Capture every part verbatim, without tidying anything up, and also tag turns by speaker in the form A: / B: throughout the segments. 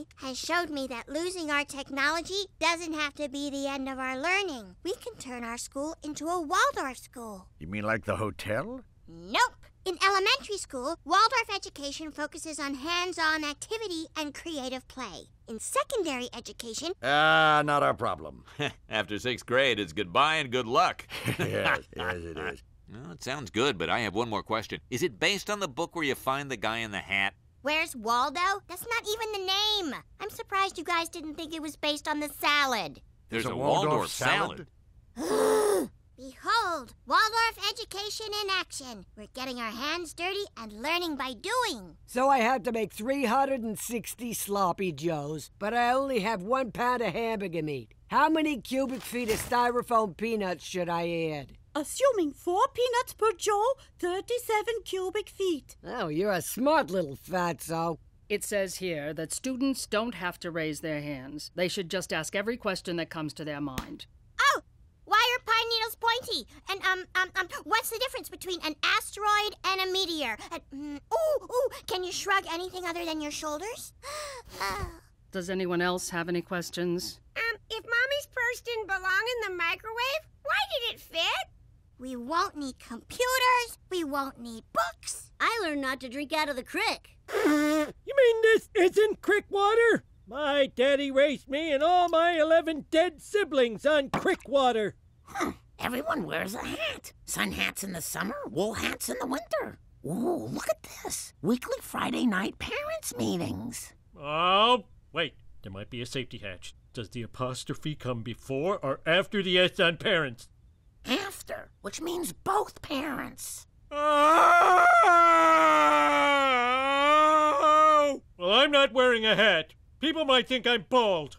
A: has showed me that losing our technology doesn't have to be the end of our learning. We can turn our school into a Waldorf school.
B: You mean like the hotel?
A: Nope. In elementary school, Waldorf education focuses on hands-on activity and creative play. In secondary education...
B: Ah, uh, not our problem.
C: After sixth grade, it's goodbye and good luck.
B: Yes, yes, it is.
C: Well, it sounds good, but I have one more question. Is it based on the book where you find the guy in the hat?
A: Where's Waldo? That's not even the name. I'm surprised you guys didn't think it was based on the salad.
C: There's,
B: There's
C: a,
B: a
C: Waldorf,
B: Waldorf
C: salad.
A: salad. Behold, Waldorf education in action. We're getting our hands dirty and learning by doing.
D: So I had to make three hundred sixty sloppy joes, but I only have one pound of hamburger meat. How many cubic feet of styrofoam peanuts should I add?
E: Assuming four peanuts per joe, thirty-seven cubic feet.
D: Oh, you're a smart little fatso.
F: It says here that students don't have to raise their hands. They should just ask every question that comes to their mind.
A: Oh! Why are pine needles pointy? And, um, um, um, what's the difference between an asteroid and a meteor? And, mm, ooh, ooh, can you shrug anything other than your shoulders? uh.
F: Does anyone else have any questions?
G: Um, if Mommy's purse didn't belong in the microwave, why did it fit?
A: We won't need computers. We won't need books.
H: I learned not to drink out of the crick.
I: You mean this isn't crick water? My daddy raised me and all my eleven dead siblings on crick water.
J: Huh. Everyone wears a hat. Sun hats in the summer, wool hats in the winter. Ooh, look at this. Weekly Friday night parents' meetings.
I: Oh, wait. There might be a safety hatch. Does the apostrophe come before or after the S on parents?
J: After, which means both parents.
I: Oh! Well, I'm not wearing a hat. People might think I'm bald.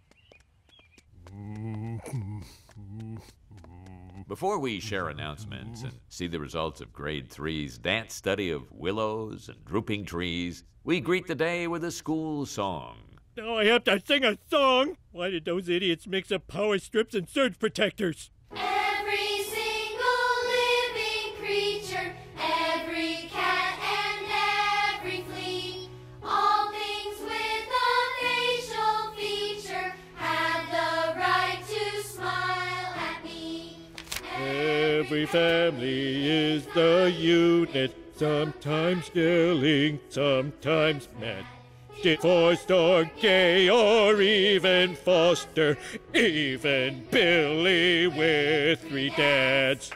C: Before we share announcements and see the results of grade three's dance study of willows and drooping trees, we greet the day with a school song.
I: Now I have to sing a song? Why did those idiots mix up power strips and surge protectors?
K: Every single living creature, every cat and every flea, all things with a facial feature, have the right to smile at me.
I: Every family is the unit, sometimes yelling, sometimes mad. Divorced or gay or even foster, even Billy with three dads.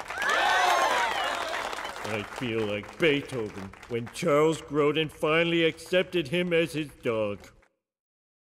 I: I feel like Beethoven when Charles Grodin finally accepted him as his dog.